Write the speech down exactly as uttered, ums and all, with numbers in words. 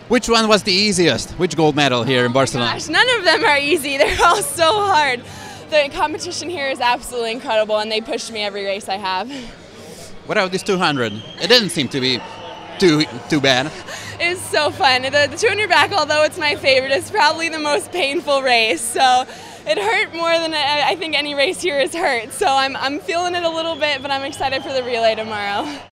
Which one was the easiest? Which gold medal here in Barcelona? Gosh, none of them are easy. They're all so hard. The competition here is absolutely incredible, and they pushed me every race I have. What about this two hundred? It didn't seem to be too too bad. It's so fun. The, the two hundred back, although it's my favorite, is probably the most painful race. So it hurt more than I, I think any race here has hurt. So I'm, I'm feeling it a little bit, but I'm excited for the relay tomorrow.